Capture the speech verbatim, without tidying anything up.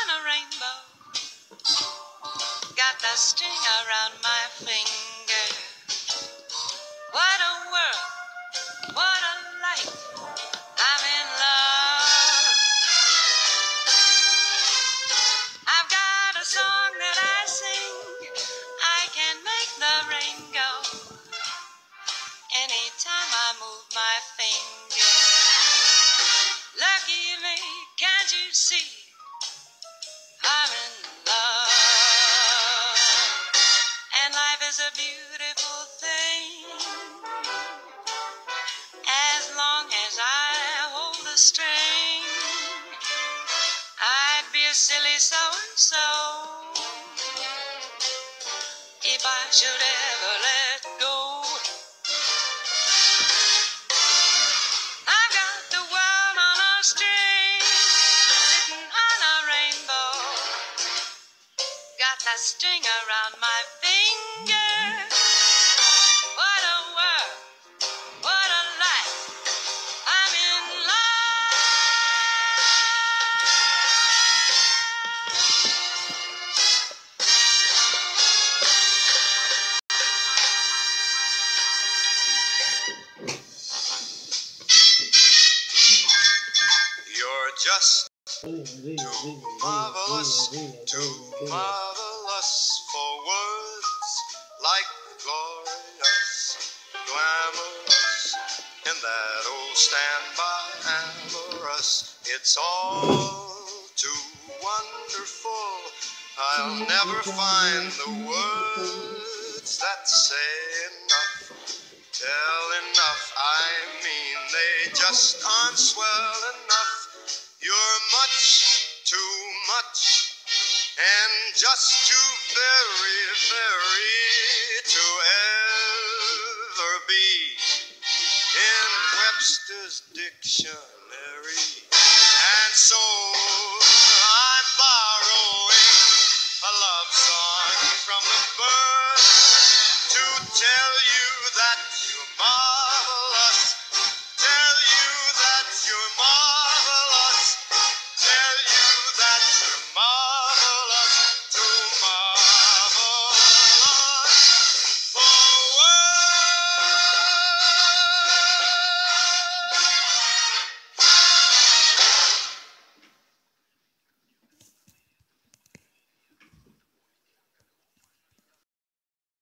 on a rainbow. Got the string around my finger. What a world, what a light. I'm in love. I've got a song that I sing. I can make the rain go anytime I move my finger. Lucky me, can't you see? I'm in love. And life is a beautiful thing as long as I hold the string. I'd be a silly so-and-so if I should ever let go. I've got the world on a string, sitting on a rainbow. Got that string around my finger. What a world, what a life. I'm in love. You're just too marvelous, too marvelous for words, like glorious, glamorous, in that old standby amorous. It's all too wonderful. I'll never find the words that say enough, tell enough. I mean, they just aren't swell enough. You're much too much, and just too very, very to ever be in Webster's dictionary. And so I'm borrowing a love song from the birds to tell you